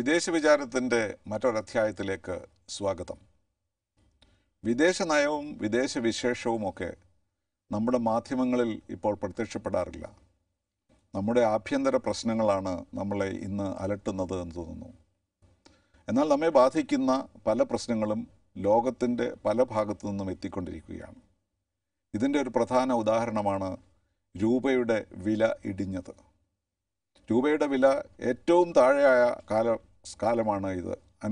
വിദേശ വിചാരത്തിൻ്റെ മറ്റൊരധ്യായത്തിലേക്ക് സ്വാഗതം. വിദേശ നയവും വിദേശ വിശേഷവുമൊക്കെ നമ്മുടെ മാധ്യമങ്ങളിൽ ഇപ്പോൾ പ്രത്യക്ഷപ്പെടാറില്ല. നമ്മുടെ ആഭ്യന്തര പ്രശ്നങ്ങളാണ് നമ്മളെ ഇന്ന് അലട്ടുന്നത് എന്ന് തോന്നുന്നു. എന്നാൽ നമ്മെ ബാധിക്കുന്ന പല പ്രശ്നങ്ങളും ലോകത്തിൻ്റെ പല ഭാഗത്തു നിന്നും എത്തിക്കൊണ്ടിരിക്കുകയാണ്. ഇതിൻ്റെ ഒരു പ്രധാന ഉദാഹരണമാണ് രൂപയുടെ വില ഇടിഞ്ഞത്. രൂപയുടെ വില ഏറ്റവും താഴെയായ കാലമാണ് ഇത്.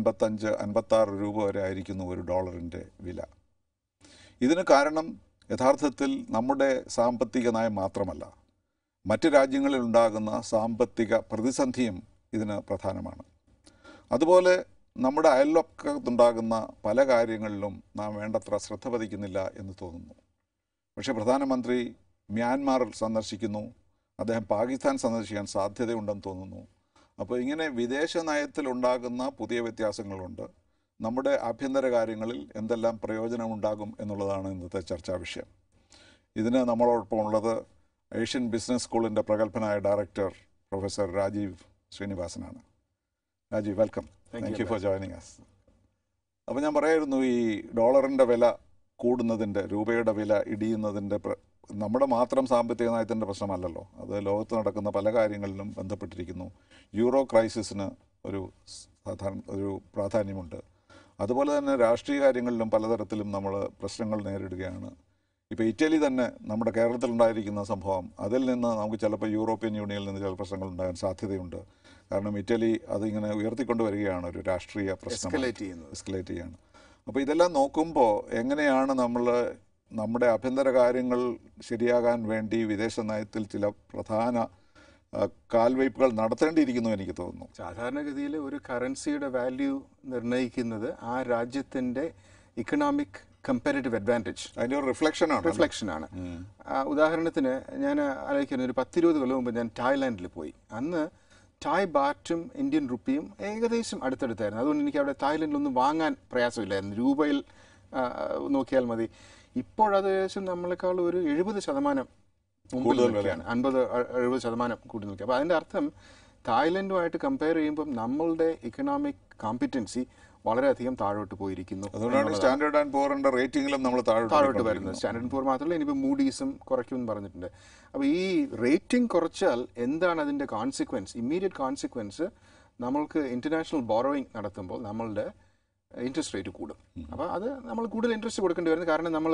55-56 രൂപ വരെ ആയിരിക്കുന്നു ഒരു ഡോളറിൻ്റെ വില. ഇതിന് കാരണം യഥാർത്ഥത്തിൽ നമ്മുടെ സാമ്പത്തിക നയം മാത്രമല്ല, മറ്റ് രാജ്യങ്ങളിൽ ഉണ്ടാകുന്ന സാമ്പത്തിക പ്രതിസന്ധിയും ഇതിന് പ്രധാനമാണ്. അതുപോലെ നമ്മുടെ അയൽവക്കത്തുണ്ടാകുന്ന പല കാര്യങ്ങളിലും നാം വേണ്ടത്ര ശ്രദ്ധ പതിക്കുന്നില്ല എന്ന് തോന്നുന്നു. പക്ഷേ പ്രധാനമന്ത്രി മ്യാൻമാർ സന്ദർശിക്കുന്നു, അദ്ദേഹം പാകിസ്ഥാൻ സന്ദർശിക്കാൻ സാധ്യതയുണ്ടെന്ന് തോന്നുന്നു. അപ്പോൾ ഇങ്ങനെ വിദേശ നയത്തിലുണ്ടാകുന്ന പുതിയ വ്യത്യാസങ്ങളുണ്ട്. നമ്മുടെ ആഭ്യന്തര കാര്യങ്ങളിൽ എന്തെല്ലാം പ്രയോജനമുണ്ടാകും എന്നുള്ളതാണ് ഇന്നത്തെ ചർച്ചാ വിഷയം. ഇതിന് നമ്മളോടൊപ്പം ഉള്ളത് ഏഷ്യൻ ബിസിനസ് സ്കൂളിൻ്റെ പ്രഗത്ഭനായ ഡയറക്ടർ പ്രൊഫസർ രാജീവ് ശ്രീനിവാസനാണ്. Rajeev, welcome. Thank you for joining us. അപ്പോൾ ഞാൻ പറയായിരുന്നു, ഈ ഡോളറിൻ്റെ വില കൂടുന്നതിൻ്റെ, രൂപയുടെ വില ഇടിയുന്നതിൻ്റെ നമ്മുടെ മാത്രം സാമ്പത്തിക നയത്തിൻ്റെ പ്രശ്നമല്ലല്ലോ, അത് ലോകത്ത് നടക്കുന്ന പല കാര്യങ്ങളിലും ബന്ധപ്പെട്ടിരിക്കുന്നു. യൂറോ ക്രൈസിസിന് ഒരു പ്രാധാന്യമുണ്ട്. അതുപോലെ തന്നെ രാഷ്ട്രീയ കാര്യങ്ങളിലും പലതരത്തിലും നമ്മൾ പ്രശ്നങ്ങൾ നേരിടുകയാണ്. ഇപ്പോൾ ഇറ്റലി തന്നെ, നമ്മുടെ കേരളത്തിലുണ്ടായിരിക്കുന്ന സംഭവം, അതിൽ നിന്ന് നമുക്ക് ചിലപ്പോൾ യൂറോപ്യൻ യൂണിയനിൽ നിന്ന് ചില പ്രശ്നങ്ങൾ ഉണ്ടാകാൻ സാധ്യതയുണ്ട്. കാരണം ഇറ്റലി അതിങ്ങനെ ഉയർത്തിക്കൊണ്ട് വരികയാണ്, ഒരു രാഷ്ട്രീയ പ്രശ്നം എസ്കലേറ്റ് ചെയ്യാണ്. അപ്പോൾ ഇതെല്ലാം നോക്കുമ്പോൾ എങ്ങനെയാണ് നമ്മൾ നമ്മുടെ ആഭ്യന്തര കാര്യങ്ങൾ ശരിയാകാൻ വേണ്ടി വിദേശ നയത്തിൽ ചില പ്രധാന കാൽവയ്പ്പുകൾ നടത്തേണ്ടിയിരിക്കുന്നു എനിക്ക് തോന്നുന്നു. സാധാരണഗതിയിൽ ഒരു കറൻസിയുടെ വാല്യൂ നിർണ്ണയിക്കുന്നത് ആ രാജ്യത്തിൻ്റെ ഇക്കണോമിക് കമ്പാരിറ്റീവ് അഡ്വാൻറ്റേജ്, അതിൻ്റെ ഒരു റിഫ്ലക്ഷനാണ്. ഉദാഹരണത്തിന് ഞാൻ ആലോചിക്കുന്നത്, ഒരു 10-20 കൊല്ലം മുമ്പ് ഞാൻ തായ്ലാൻഡിൽ പോയി. അന്ന് തായ് ബാറ്റും ഇന്ത്യൻ റുപ്പിയും ഏകദേശം അടുത്തടുത്തായിരുന്നു. അതുകൊണ്ട് എനിക്ക് അവിടെ തായ്ലൻഡിലൊന്നും വാങ്ങാൻ പ്രയാസമില്ലായിരുന്നു. രൂപയിൽ നോക്കിയാൽ മതി. ഇപ്പോഴത് ഏകദേശം നമ്മളെക്കാൾ ഒരു 70% കൂടുതലാണ്, 50-70% കൂടി നോക്കി. അപ്പോൾ അതിൻ്റെ അർത്ഥം തായ്ലൻഡുമായിട്ട് കമ്പയർ ചെയ്യുമ്പം നമ്മളുടെ ഇക്കണോമിക് കോമ്പിറ്റൻസി വളരെയധികം താഴോട്ട് പോയിരിക്കുന്നു. അതുകൊണ്ടാണ് സ്റ്റാൻഡേർഡ് ആൻഡ് പൂറിൻ്റെ റേറ്റിംഗിലും നമ്മൾ താഴോട്ട് വരുന്നത്. സ്റ്റാൻഡേർഡ് പൂർ മാത്രമല്ല, ഇനിയിപ്പോൾ മൂഡീസും കുറയ്ക്കുമെന്ന് പറഞ്ഞിട്ടുണ്ട്. അപ്പോൾ ഈ റേറ്റിംഗ് കുറച്ചാൽ എന്താണ് അതിൻ്റെ കോൺസിക്വൻസ്? ഇമ്മീഡിയറ്റ് കോൺസിക്വൻസ്, നമ്മൾക്ക് ഇൻ്റർനാഷണൽ ബോറോയിങ് നടത്തുമ്പോൾ നമ്മളുടെ ഇൻട്രസ്റ്റ് റേറ്റ് കൂടും. അപ്പോൾ അത് നമ്മൾ കൂടുതൽ ഇൻട്രസ്റ്റ് കൊടുക്കേണ്ടി വരുന്നത്, കാരണം നമ്മൾ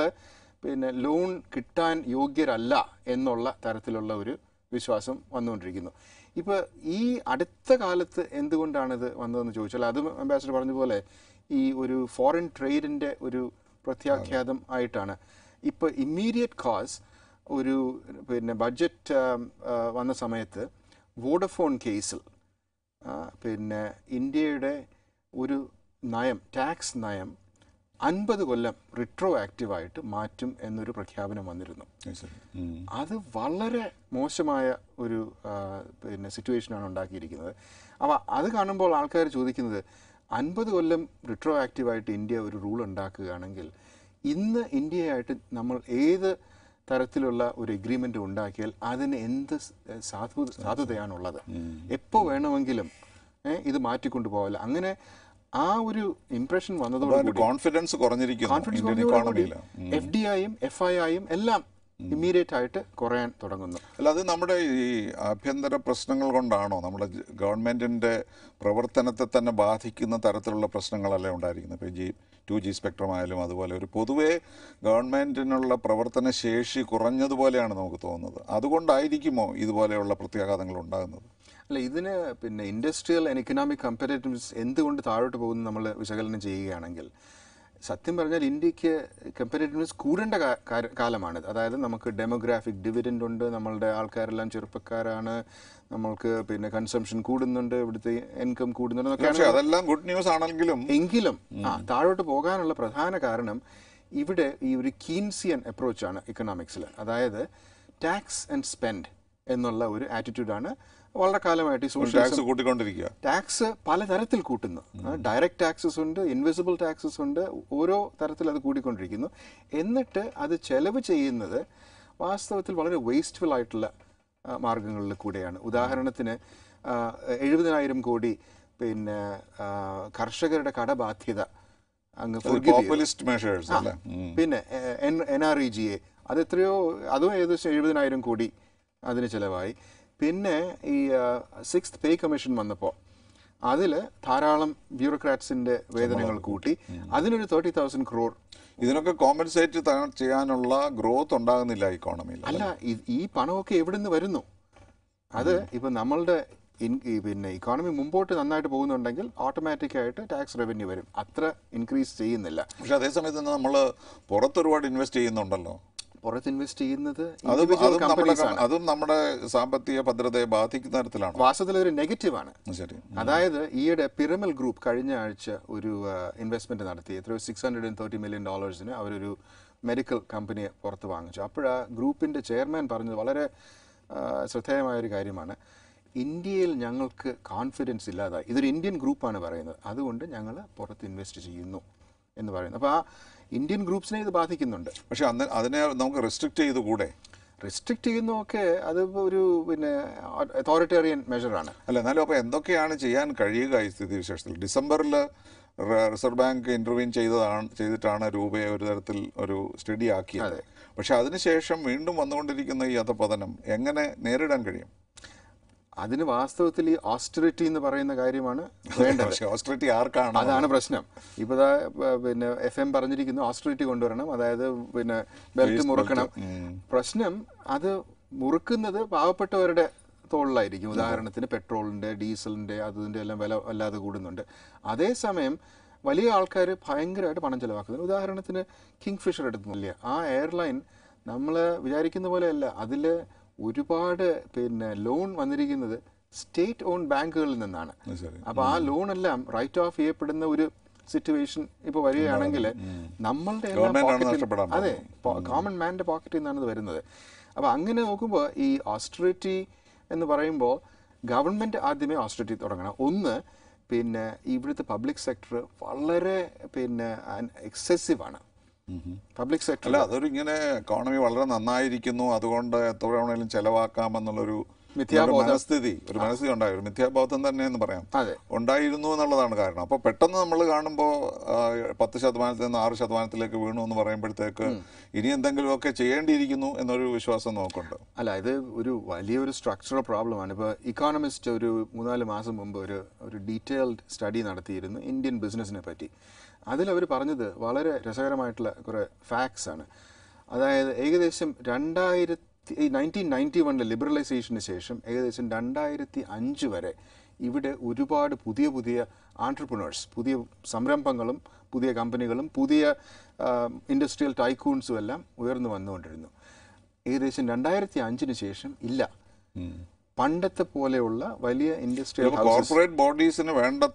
ലോൺ കിട്ടാൻ യോഗ്യരല്ല എന്നുള്ള തരത്തിലുള്ള ഒരു വിശ്വാസം വന്നുകൊണ്ടിരിക്കുന്നു. ഇപ്പോൾ ഈ അടുത്ത കാലത്ത് എന്തുകൊണ്ടാണിത് വന്നതെന്ന് ചോദിച്ചാൽ, അതും അംബാസിഡർ പറഞ്ഞ പോലെ ഈ ഒരു ഫോറിൻ ട്രേഡിൻ്റെ ഒരു പ്രത്യാഘാതം ആയിട്ടാണ്. ഇപ്പോൾ ഇമ്മീഡിയറ്റ് കോസ് ഒരു ബഡ്ജറ്റ് വന്ന സമയത്ത് വോഡഫോൺ കേസിൽ ഇന്ത്യയുടെ ഒരു നയം, ടാക്സ് നയം 50 കൊല്ലം റിട്രോ ആക്റ്റീവായിട്ട് മാറ്റും എന്നൊരു പ്രഖ്യാപനം വന്നിരുന്നു. അത് വളരെ മോശമായ ഒരു സിറ്റുവേഷനാണ് ഉണ്ടാക്കിയിരിക്കുന്നത്. അപ്പോൾ അത് കാണുമ്പോൾ ആൾക്കാർ ചോദിക്കുന്നത്, 50 കൊല്ലം റിട്രോ ആക്റ്റീവായിട്ട് ഇന്ത്യ ഒരു റൂൾ ഉണ്ടാക്കുകയാണെങ്കിൽ ഇന്ന് ഇന്ത്യയായിട്ട് നമ്മൾ ഏത് തരത്തിലുള്ള ഒരു എഗ്രിമെൻ്റ് ഉണ്ടാക്കിയാൽ അതിന് എന്ത് സാധുതയാണുള്ളത്? എപ്പോൾ വേണമെങ്കിലും ഇത് മാറ്റിക്കൊണ്ടു പോകില്ല. അങ്ങനെ ആ ഒരു ഇംപ്രഷൻ വന്നതോടുകൂടി കോൺഫിഡൻസ് കുറഞ്ഞിരിക്കുന്നു. FDIയും FIIയും എല്ലാം ഇമ്മീഡിയറ്റ് ആയിട്ട് കുറയാൻ തുടങ്ങുന്നു. അല്ല, അത് നമ്മുടെ ഈ ആഭ്യന്തര പ്രശ്നങ്ങൾ കൊണ്ടാണോ? നമ്മുടെ ഗവൺമെൻറ്റിൻ്റെ പ്രവർത്തനത്തെ തന്നെ ബാധിക്കുന്ന തരത്തിലുള്ള പ്രശ്നങ്ങളല്ലേ ഉണ്ടായിരിക്കുന്നത്? ഇപ്പോൾ 2G സ്പെക്ട്രം ആയാലും അതുപോലെ ഒരു പൊതുവേ ഗവൺമെൻറ്റിനുള്ള പ്രവർത്തന ശേഷി കുറഞ്ഞതുപോലെയാണ് നമുക്ക് തോന്നുന്നത്. അതുകൊണ്ടായിരിക്കുമോ ഇതുപോലെയുള്ള പ്രത്യാഘാതങ്ങൾ ഉണ്ടാകുന്നത്? അല്ല, ഇതിന് ഇൻഡസ്ട്രിയൽ ആൻഡ് എക്കണോമിക് കമ്പാരിറ്റീവ്സ് എന്തുകൊണ്ട് താഴോട്ട് പോകുന്നു നമ്മൾ വിശകലനം ചെയ്യുകയാണെങ്കിൽ, സത്യം പറഞ്ഞാൽ ഇന്ത്യക്ക് കമ്പാരിറ്റീവ്നെസ് കൂടേണ്ട കാലമാണിത്. അതായത് നമുക്ക് ഡെമോഗ്രാഫിക് ഡിവിഡൻഡ് ഉണ്ട്, നമ്മളുടെ ആൾക്കാരെല്ലാം ചെറുപ്പക്കാരാണ്, നമ്മൾക്ക് കൺസംഷൻ കൂടുന്നുണ്ട്, ഇവിടുത്തെ ഇൻകം കൂടുന്നുണ്ട്. അതെല്ലാം ഗുഡ് ന്യൂസ് ആണെങ്കിലും താഴോട്ട് പോകാനുള്ള പ്രധാന കാരണം ഇവിടെ ഈ ഒരു കീൻസിയൻ അപ്രോച്ചാണ് ഇക്കണോമിക്സിൽ. അതായത് ടാക്സ് ആൻഡ് സ്പെൻഡ് എന്നുള്ള ഒരു ആറ്റിറ്റ്യൂഡാണ് വളരെ കാലമായിട്ട്. സോഷ്യൽ ടാക്സ് പലതരത്തിൽ കൂട്ടുന്നു. ഡയറക്റ്റ് ടാക്സസ് ഉണ്ട്, ഇൻവിസിബിൾ ടാക്സസ് ഉണ്ട്, ഓരോ തരത്തിൽ അത് കൂടിക്കൊണ്ടിരിക്കുന്നു. എന്നിട്ട് അത് ചെലവ് ചെയ്യുന്നത് വാസ്തവത്തിൽ വളരെ വേസ്റ്റ്ഫുൾ ആയിട്ടുള്ള മാർഗങ്ങളിൽ കൂടെയാണ്. ഉദാഹരണത്തിന് 70,000 കോടി പിന്നെ കർഷകരുടെ കടബാധ്യത അങ്ങ് പോപ്പുലിസ്റ്റ് മെഷേഴ്സ് അല്ലേ. പിന്നെ NREGA അത് എത്രയോ, അതും ഏകദേശം 70,000 കോടി അതിന് ചിലവായി. പിന്നെ ഈ 6th പേ കമ്മീഷൻ വന്നപ്പോൾ അതിൽ ധാരാളം ബ്യൂറോക്രാറ്റ്സിൻ്റെ വേതനങ്ങൾ കൂട്ടി, അതിനൊരു 30,000 crore. ഇതിനൊക്കെ കോമ്പൻസേറ്റ് ചെയ്യാനുള്ള ഗ്രോത്ത് ഉണ്ടാകുന്നില്ല ഇക്കോണമിയിൽ. അല്ല, ഈ പണമൊക്കെ എവിടെ നിന്ന് വരുന്നു? അത് ഇപ്പം നമ്മളുടെ പിന്നെ ഇക്കോണമി മുമ്പോട്ട് നന്നായിട്ട് പോകുന്നുണ്ടെങ്കിൽ ഓട്ടോമാറ്റിക്കായിട്ട് ടാക്സ് റവന്യൂ വരും. അത്ര ഇൻക്രീസ് ചെയ്യുന്നില്ല. പക്ഷെ അതേസമയത്ത് തന്നെ നമ്മൾ പുറത്തൊരുപാട് ഇൻവെസ്റ്റ് ചെയ്യുന്നുണ്ടല്ലോ. പുറത്ത് ഇൻവെസ്റ്റ് ചെയ്യുന്നത് അതും നമ്മുടെ സാമ്പത്തിക ഭദ്രതയെ ബാധിക്കുന്ന തരത്തിലാണ്. വാസ്തവത്തിൽ ഒരു നെഗറ്റീവാണ്. ശരി. അതായത് ഈയിടെ പിരമൽ ഗ്രൂപ്പ് കഴിഞ്ഞ ആഴ്ച ഒരു ഇൻവെസ്റ്റ്മെന്റ് നടത്തി. എത്രയോ $630 million അവരൊരു മെഡിക്കൽ കമ്പനിയെ പുറത്ത് വാങ്ങിച്ചു. അപ്പോഴാ ഗ്രൂപ്പിന്റെ ചെയർമാൻ പറഞ്ഞത് വളരെ ശ്രദ്ധേയമായൊരു കാര്യമാണ്. ഇന്ത്യയിൽ ഞങ്ങൾക്ക് കോൺഫിഡൻസ് ഇല്ലാതായി. ഇതൊരു ഇന്ത്യൻ ഗ്രൂപ്പാണ് പറയുന്നത്. അതുകൊണ്ട് ഞങ്ങൾ പുറത്ത് ഇൻവെസ്റ്റ് ചെയ്യുന്നു എന്ന് പറയുന്നു. അപ്പോൾ ആ ഇന്ത്യൻ ഗ്രൂപ്പ്സിനെ ഇത് ബാധിക്കുന്നുണ്ട്. പക്ഷെ അതിനെ നമുക്ക് റെസ്ട്രിക്റ്റ് ചെയ്ത് കൂടെ? റെസ്ട്രിക്റ്റ് ചെയ്യുന്നതൊക്കെ അത് ഒരു പിന്നെ അതോറിറ്റേറിയൻ മെഷറാണ്. അല്ല, എന്നാലും അപ്പോൾ എന്തൊക്കെയാണ് ചെയ്യാൻ കഴിയുക ഈ സ്ഥിതിവിശേഷത്തിൽ? ഡിസംബറിൽ റിസർവ് ബാങ്ക് ഇൻ്റർവ്യൂൻ ചെയ്തിട്ടാണ് രൂപയെ ഒരു തരത്തിൽ ഒരു സ്റ്റഡി ആക്കിയത്. പക്ഷെ അതിനുശേഷം വീണ്ടും വന്നുകൊണ്ടിരിക്കുന്ന ഈ അധപതനം എങ്ങനെ നേരിടാൻ കഴിയും? അതിന് വാസ്തവത്തിൽ ഈ ഓസ്റ്ററിറ്റി എന്ന് പറയുന്ന കാര്യമാണ് വേണ്ടത്. ഓസ്റ്ററിറ്റി ആർക്കാണ്? അതാണ് പ്രശ്നം. ഇപ്പോൾ പിന്നെ FM പറഞ്ഞിരിക്കുന്നു ഓസ്റ്ററിറ്റി കൊണ്ടുവരണം, അതായത് പിന്നെ ബെൽറ്റ് മുറുക്കണം. പ്രശ്നം അത് മുറുക്കുന്നത് പാവപ്പെട്ടവരുടെ തോളിലായിരിക്കും. ഉദാഹരണത്തിന് പെട്രോളിൻ്റെ, ഡീസലിൻ്റെ, അതിൻ്റെ എല്ലാം വില വല്ലാതെ കൂടുന്നുണ്ട്. അതേസമയം വലിയ ആൾക്കാർ ഭയങ്കരമായിട്ട് പണം ചിലവാക്കുന്നുണ്ട്. ഉദാഹരണത്തിന് കിങ് ഫിഷർ എടുക്കുന്നില്ല, ആ എയർലൈൻ നമ്മൾ വിചാരിക്കുന്ന പോലെയല്ല. അതിൽ ഒരുപാട് പിന്നെ ലോൺ വന്നിരിക്കുന്നത് സ്റ്റേറ്റ് ഓൺ ബാങ്കുകളിൽ നിന്നാണ്. അപ്പോൾ ആ ലോണെല്ലാം റൈറ്റ് ഓഫ് ചെയ്യപ്പെടുന്ന ഒരു സിറ്റുവേഷൻ ഇപ്പോൾ വരികയാണെങ്കിൽ നമ്മളുടെ എല്ലാം പോക്കറ്റിൽ, അതെ, കോമൺ മാൻ്റെ പോക്കറ്റിൽ നിന്നാണ് ഇത് വരുന്നത്. അപ്പോൾ അങ്ങനെ നോക്കുമ്പോൾ ഈ ഓസ്റ്ററിറ്റി എന്ന് പറയുമ്പോൾ ഗവൺമെൻറ് ആദ്യമേ ഓസ്റ്ററിറ്റി തുടങ്ങണം. ഒന്ന്, പിന്നെ ഇവിടുത്തെ പബ്ലിക് സെക്ടർ വളരെ പിന്നെ എക്സസീവാണ്. പബ്ലിക് സെക്ടർ അല്ല, അതൊരു ഇങ്ങനെ എക്കോണമി വളരെ നന്നായിരിക്കുന്നു, അതുകൊണ്ട് എത്ര വേണമെങ്കിലും ചെലവാക്കാമെന്നുള്ളൊരു മനസ്ഥിതി ഉണ്ടായി, ഒരു മിഥ്യാബോധം തന്നെ എന്ന് പറയാം, ഉണ്ടായിരുന്നു എന്നുള്ളതാണ് കാരണം. അപ്പോൾ പെട്ടെന്ന് നമ്മൾ കാണുമ്പോൾ 10% നിന്ന് 6% വീണു എന്ന് പറയുമ്പോഴത്തേക്ക് ഇനി എന്തെങ്കിലുമൊക്കെ ചെയ്യേണ്ടിയിരിക്കുന്നു എന്നൊരു വിശ്വാസം നോക്കുന്നുണ്ട്. അല്ല, ഇത് ഒരു വലിയൊരു സ്ട്രക്ചറൽ പ്രോബ്ലമാണ്. ഇപ്പോൾ ഇക്കോണമിസ്റ്റ് ഒരു 3-4 മാസം മുമ്പ് ഒരു ഡീറ്റെയിൽഡ് സ്റ്റഡി നടത്തിയിരുന്നു ഇന്ത്യൻ ബിസിനസ്സിനെ പറ്റി. അതിലവർ പറഞ്ഞത് വളരെ രസകരമായിട്ടുള്ള കുറേ ഫാക്ട്സ് ആണ്. അതായത് ഏകദേശം 1991 ലിബറലൈസേഷന് ശേഷം ഏകദേശം 2005 വരെ ഇവിടെ ഒരുപാട് പുതിയ ആൻട്രപ്രണേഴ്സ്, പുതിയ സംരംഭങ്ങളും പുതിയ കമ്പനികളും പുതിയ ഇൻഡസ്ട്രിയൽ ടൈക്കൂൺസും എല്ലാം ഉയർന്നു വന്നുകൊണ്ടിരുന്നു. ഏകദേശം 2005 ശേഷം ഇല്ല. പണ്ടത്തെ പോലെയുള്ള വലിയ ഇൻഡസ്ട്രിയൽ കോർപ്പറേറ്റ് ബോഡീസിന്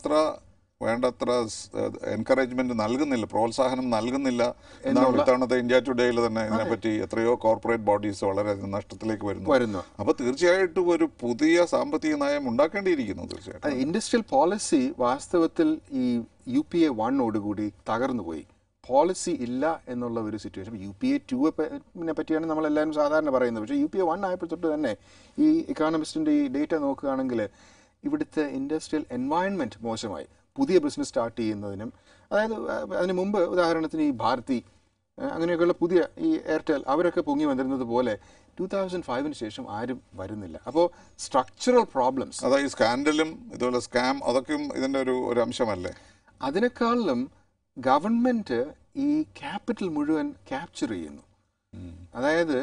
വേണ്ടത്ര എൻകറേജ്മെന്റ് നൽകുന്നില്ല, പ്രോത്സാഹനം നൽകുന്നില്ല എന്നാണ് ഇത്തവണത്തെ ഇന്ത്യ ടുഡേയിൽ തന്നെ ഇതിനെപ്പറ്റി എത്രയോ കോർപ്പറേറ്റ് ബോഡീസ് വളരെ നഷ്ടത്തിലേക്ക് വരുന്നു. അപ്പോൾ തീർച്ചയായിട്ടും ഒരു പുതിയ സാമ്പത്തിക നയം ഉണ്ടാക്കേണ്ടിയിരിക്കുന്നു. തീർച്ചയായിട്ടും ഇൻഡസ്ട്രിയൽ പോളിസി വാസ്തവത്തിൽ ഈ UPA 1 തകർന്നുപോയി. പോളിസി ഇല്ല എന്നുള്ള ഒരു സിറ്റുവേഷൻ. UPA 2 പറ്റിയാണ് നമ്മളെല്ലാവരും സാധാരണ പറയുന്നത്. പക്ഷേ UPA 1 ആയപ്പോൾ തൊട്ട് തന്നെ ഈ ഇക്കോണമിസ്റ്റിൻ്റെ ഈ ഡേറ്റ നോക്കുകയാണെങ്കിൽ ഇവിടുത്തെ ഇൻഡസ്ട്രിയൽ എൻവയൺമെൻറ്റ് മോശമായി. പുതിയ ബിസിനസ് സ്റ്റാർട്ട് ചെയ്യുന്നതിനും, അതായത് അതിന് മുമ്പ് ഉദാഹരണത്തിന് ഈ ഭാരതി അങ്ങനെയൊക്കെയുള്ള പുതിയ ഈ എയർടെൽ അവരൊക്കെ പൊങ്ങി വന്നിരുന്നത് പോലെ 2005 ശേഷം ആരും വരുന്നില്ല. അപ്പോൾ സ്ട്രക്ചറൽ പ്രോബ്ലംസ്, അതായത് സ്കാൻഡലും ഇതുപോലെ സ്കാം, അതൊക്കെയും ഇതിൻ്റെ ഒരു അംശമല്ലേ? അതിനേക്കാളും ഗവൺമെൻറ് ഈ ക്യാപിറ്റൽ മുഴുവൻ ക്യാപ്ചർ ചെയ്യുന്നു. അതായത്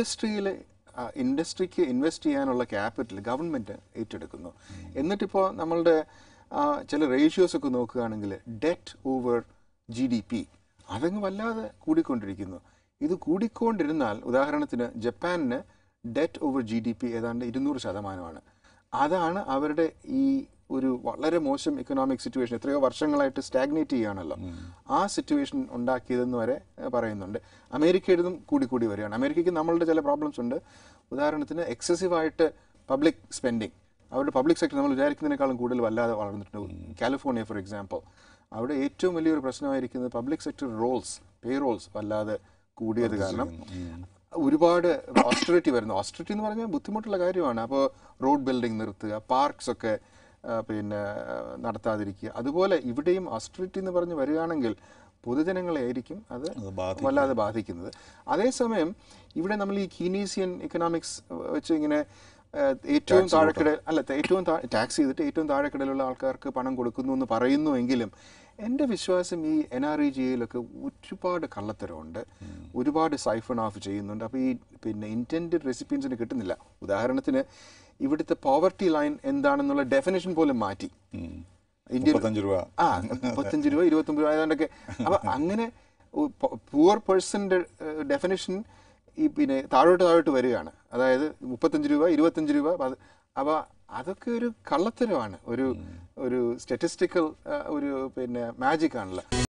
ഇൻഡസ്ട്രിക്ക് ഇൻവെസ്റ്റ് ചെയ്യാനുള്ള ക്യാപിറ്റൽ ഗവൺമെൻറ് ഏറ്റെടുക്കുന്നു. എന്നിട്ടിപ്പോൾ നമ്മളുടെ ചില റേഷ്യോസൊക്കെ നോക്കുകയാണെങ്കിൽ ഡെറ്റ് ഓവർ GDP അതങ്ങ് വല്ലാതെ കൂടിക്കൊണ്ടിരിക്കുന്നു. ഇത് കൂടിക്കൊണ്ടിരുന്നാൽ ഉദാഹരണത്തിന് ജപ്പാനിന് ഡെറ്റ് ഓവർ GDP ഏതാണ്ട് 200%. അതാണ് അവരുടെ ഈ ഒരു വളരെ മോശം ഇക്കണോമിക് സിറ്റുവേഷൻ, എത്രയോ വർഷങ്ങളായിട്ട് സ്റ്റാഗ്നേറ്റ് ചെയ്യുകയാണല്ലോ, ആ സിറ്റുവേഷൻ ഉണ്ടാക്കിയതെന്ന് വരെ പറയുന്നുണ്ട്. അമേരിക്കയുടേതും കൂടി വരികയാണ്. അമേരിക്കയ്ക്ക് നമ്മളുടെ ചില പ്രോബ്ലംസ് ഉണ്ട്. ഉദാഹരണത്തിന് എക്സസീവായിട്ട് പബ്ലിക് സ്പെൻഡിങ്, അവരുടെ പബ്ലിക് സെക്ടർ നമ്മൾ വിചാരിക്കുന്നതിനേക്കാളും കൂടുതൽ വല്ലാതെ വളർന്നിട്ടുണ്ട്. കാലിഫോർണിയ ഫോർ എക്സാമ്പിൾ, അവിടെ ഏറ്റവും വലിയൊരു പ്രശ്നമായിരിക്കുന്നത് പബ്ലിക് സെക്ടർ പേ റോൾസ് വല്ലാതെ കൂടിയത് കാരണം ഒരുപാട് ഓസ്റ്ററിറ്റി വരുന്നു. ഓസ്റ്ററിറ്റി എന്ന് പറഞ്ഞാൽ ബുദ്ധിമുട്ടുള്ള കാര്യമാണ്. അപ്പോൾ റോഡ് ബിൽഡിംഗ് നിർത്തുക, പാർക്സ് ഒക്കെ പിന്നെ നടത്താതിരിക്കുക. അതുപോലെ ഇവിടെയും ഓസ്റ്ററിറ്റി എന്ന് പറഞ്ഞ് വരികയാണെങ്കിൽ പൊതുജനങ്ങളെ ആയിരിക്കും അത് വല്ലാതെ ബാധിക്കുന്നത്. അതേസമയം ഇവിടെ നമ്മൾ ഈ കീനീസിയൻ എക്കണോമിക്സ് വെച്ച് ഇങ്ങനെ ഏറ്റവും താഴെക്കിടയിൽ ഏറ്റവും ടാക്സ് ചെയ്തിട്ട് ഏറ്റവും താഴെക്കിടയിലുള്ള ആൾക്കാർക്ക് പണം കൊടുക്കുന്നു എന്ന് പറയുന്നുവെങ്കിലും എൻ്റെ വിശ്വാസം ഈ NREGA-യിലൊക്കെ ഒരുപാട് കള്ളത്തരമുണ്ട്, ഒരുപാട് സൈഫൺ ഓഫ് ചെയ്യുന്നുണ്ട്. അപ്പോൾ ഈ പിന്നെ ഇൻറ്റൻറ്റഡ് റെസിപ്പിയൻസിന് കിട്ടുന്നില്ല. ഉദാഹരണത്തിന് ഇവിടുത്തെ പോവർട്ടി ലൈൻ എന്താണെന്നുള്ള ഡെഫിനേഷൻ പോലും മാറ്റി. ഇന്ത്യയിൽ 35 രൂപ 29 രൂപ ഏതാണ്ടൊക്കെ. അപ്പം അങ്ങനെ പുവർ പേഴ്സൻ്റെ ഡെഫിനേഷൻ ഈ പിന്നെ താഴോട്ട് വരികയാണ്. അതായത് 35 രൂപ 25 രൂപ. അപ്പോൾ അതൊക്കെ ഒരു കള്ളത്തരമാണ്, ഒരു സ്റ്റാറ്റിസ്റ്റിക്കൽ ഒരു പിന്നെ മാജിക് ആണല്ലോ.